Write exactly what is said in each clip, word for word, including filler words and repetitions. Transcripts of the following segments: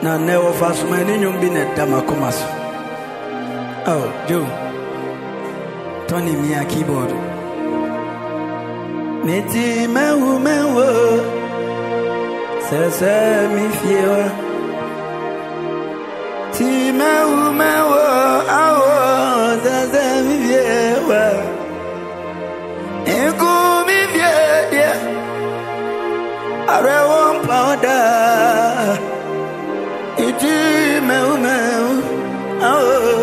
Na never fast many young bin at Damacomas. Oh, Joe. Tony me a keyboard. Neti me woman wo. Sese mi fiewa. Ti me woman wo. Awo. Sese mi fiewa. Ego mi fiewa. Are won powder. Iti me woman. Awo.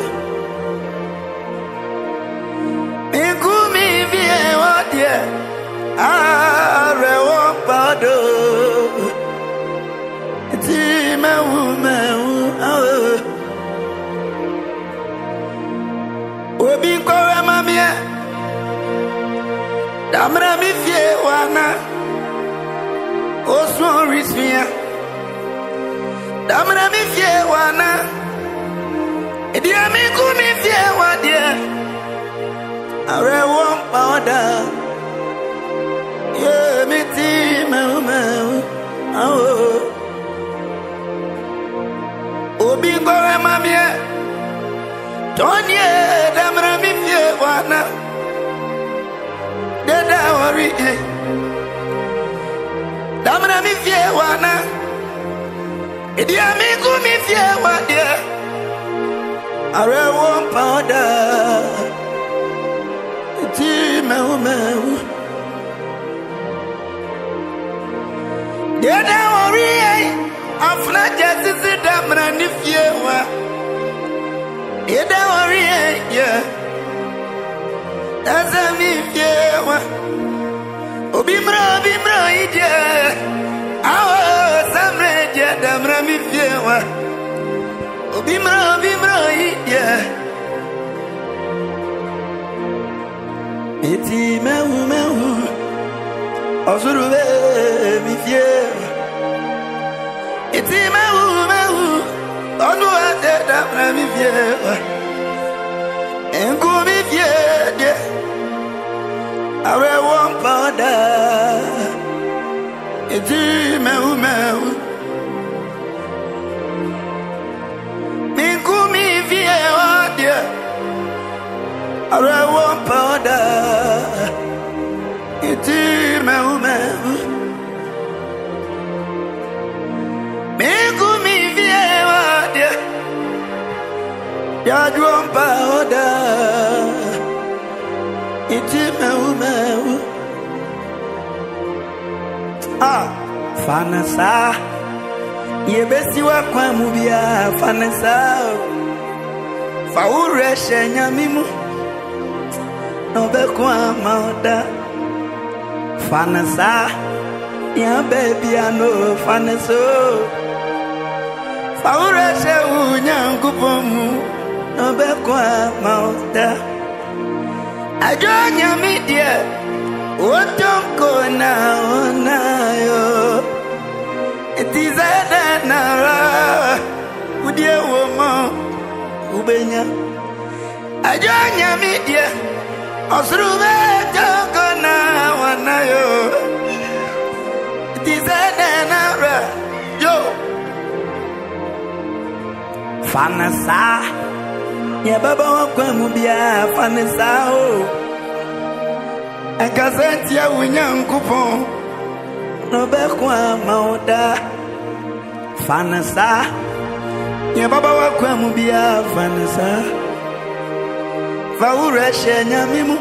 Ego mi fiewa. Are won powder. Iti me woman. Awo. Obi kore mamie. Damra mi fie wana. Osmo rismia. Damra mi fie wana. Edi ami ku mi fie wadia. Are won powder. Ye mi ti me me. Oh. Obi kore mamie. Tonye damra mi fie wana. Deda worry. Damra mi fie wana. Idi ami ku mi fie wadia. Are won powder. Ti me me. Deda worry. Afna just damra ni fie wa. Deda worry. Yeah. That's a me fiewa. Obimra, obimra, ije. Awo, samre, je, damra mi fiewa. Obimra, obimra, ije. Iti mehu, mehu. Osurube, mi fiewa. Iti mehu, mehu. Onua, je, damra mi fiewa. Enku mi fie. Are won powder. Iti meu meu. Enku mi fie wadia. Are won powder. Iti meu meu. Enku mi fie wadia. Ya won powder. Iti meu meu. Ah, fanasa. Ye besi wa kwa mubia fanasa. Fa ure shenya mimu. No be kwa mauda. Fanasa. Ya baby ano fanaso. Fa ure she unyangupomu. No be kwa mauda. Ajonya media, otonko na onayo. Etizada nara, udie womo ubenya. Ajonya media, osrube tonko na onayo. Etizada nara, yo. Fanasa. Ya baba wakwe mubia fanesa o. Akazenti ya unyankupon. Nobe kwa mauda. Fanesa. Ya baba wakwe mubia fanesa. Faureshe nyamimu.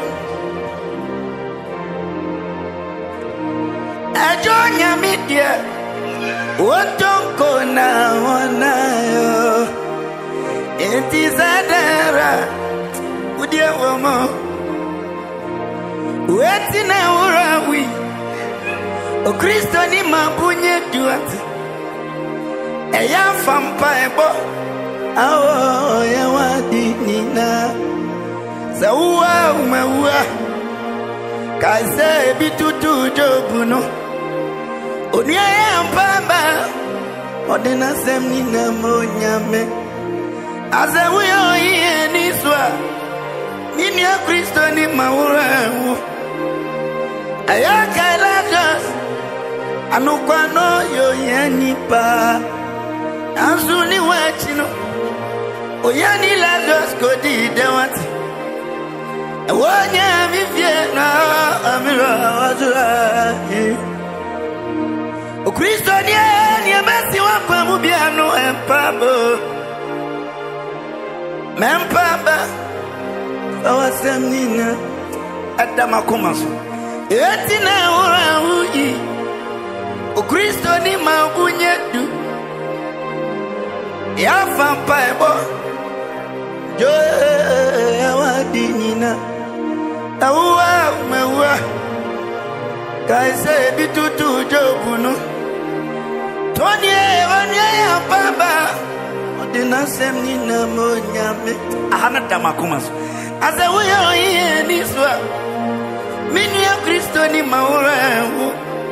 Ajo nyamidia. Otonko na wanayo. Enti zadara udie womo weti na urawi o Kristo ni mabunye duati eya fampa ebo awo ya wadi nina zawa umewa kaze bitutu jobuno onia ya mpamba odena semni na monyame Azewe yo iye niswa. Nini ya Kristo ni maurahu. Ayaka elajas. Anukwano yo yenipa. Azuni wachino oyani Lazarus kodi dewati wanya mi viena amira wazura o Kristo ni ni amesi wa kwa mubiano empabo mempaba awasemnina adama komaso etina ora uyi o Kristo ni mabunyedu ya fampaibo yo awadinina awa mewa kaise bitutu jobunu toni onie ya baba odina semnina monyame ahana tamakumaso ase uyo ye niswa minu ya Kristo ni maurahu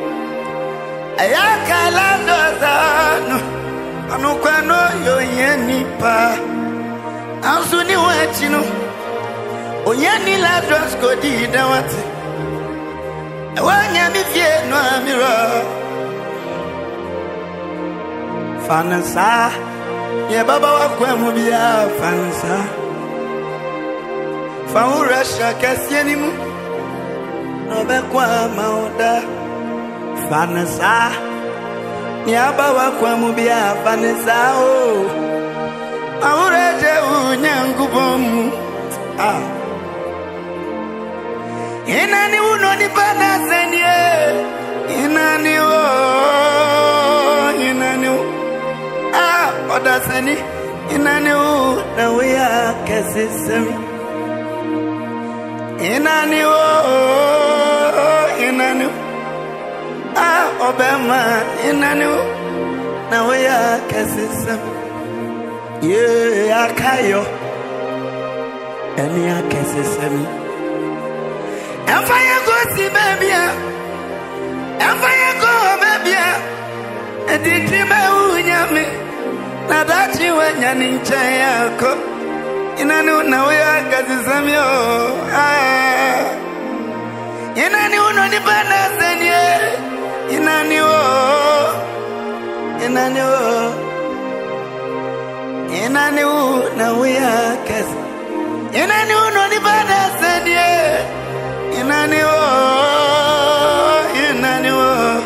ayaka landozano anukwano yo yeni pa Azuni wachino oyeni Lazarus kodi dawati wanya mi vie no amira fanasa ye baba wakwa mu bia fanasa faura shaka sienimu no be kwa mauda fanasa ya baba kwa mu bia fanasa o aureje unyangubom ah inani uno ni bana senie inani o inani o ah oda seni inani o na we akesesemi inani o inani o ah obema inani o na we akesesemi ye akayo eni akesesemi enfaya go si bebia enfaya go bebia editi me unyame na dachi wanya ni nchayako inani una we akesesemi o ah inani uno ni bana senye inani o inani o inani una we akesesemi inani uno ni bana senye inani o inani o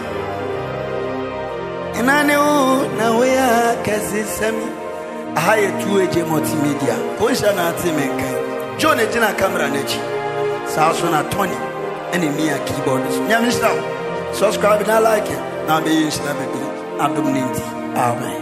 inani o na we akesesemi ahaye tueje multimedia posha na atimenka John ejina camera nechi saso na Tony ene mia keyboard nyamishna subscribe na like na be yin shina be adom ninti amen.